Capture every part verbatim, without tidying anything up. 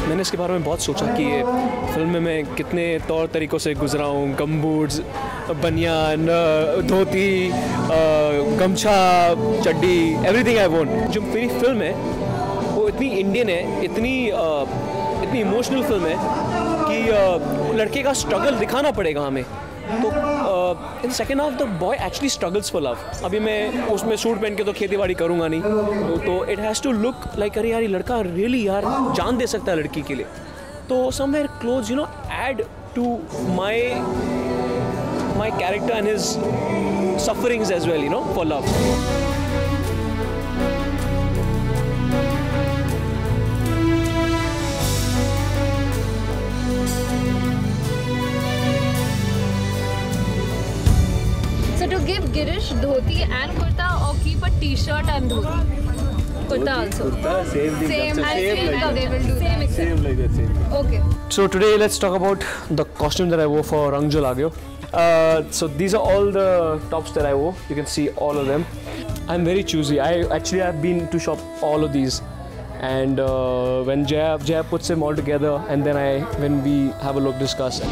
मैंने इसके बारे में बहुत सोचा कि ये फिल्म में मैं कितने तौर तरीक़ों से गुजरा हूँ, गम बूट्स, बनियान, धोती, गमछा, चड्डी, एवरीथिंग आई वॉन्ट। जो मेरी फिल्म है वो इतनी इंडियन है, इतनी इतनी इमोशनल फिल्म है कि लड़के का स्ट्रगल दिखाना पड़ेगा हमें। तो in second half the boy actually struggles for love. अभी मैं उसमें सूट पहन के तो खेती बाड़ी करूँगा नहीं, तो, तो it has to look like अरे यार ये लड़का रियली यार जान दे सकता है लड़की के लिए। तो somewhere close you know add to my my character and his sufferings as well you know for love. So to give Girish dhoti and kurta or keep a t-shirt and dhoti? Kurta also. Kurta, same thing. Same, Same, same, same like how they will do same, that. same like that, same. Okay. So today let's talk about the costume that I wore for Rang Jo Lagyo. Uh, so these are all the tops that I wore. You can see all of them. I'm very choosy. I actually have been to shop all of these, and uh, when Jaya Jaya puts them all together, and then I when we have a look discuss.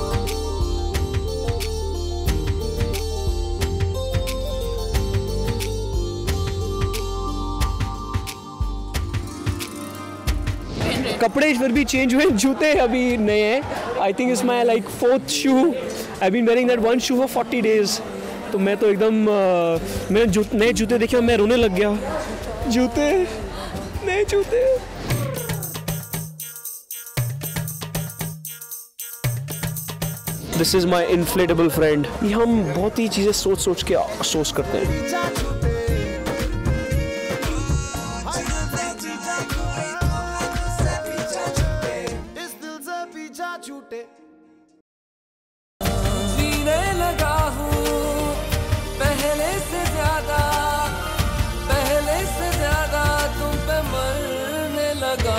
कपड़े फिर भी change हुए, जूते अभी नए हैं। I think it's my like fourth shoe. I been wearing that one shoe for forty days. तो मैं तो एकदम uh, मैंने जू नए जूते देखे और मैं रोने लग गया। जूते, नए जूते। This is my inflatable friend. ये हम बहुत ही चीज़ें सोच सोच के अफसोस करते हैं। जीने लगा हूँ पहले से ज्यादा, पहले से ज्यादा तुम पे मरने लगा।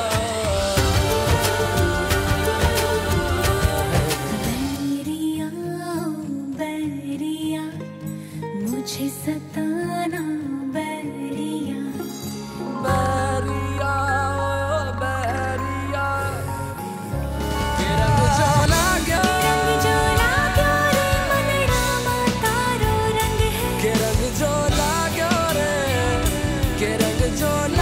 बैरिया बैरिया मुझे सताना बैरिया, बैरिया बैरिया के रंग जोला गया, जोला क्यों रे मनड़ा मातारो रंग है, के रंग जोला गया रे, के रंग जोला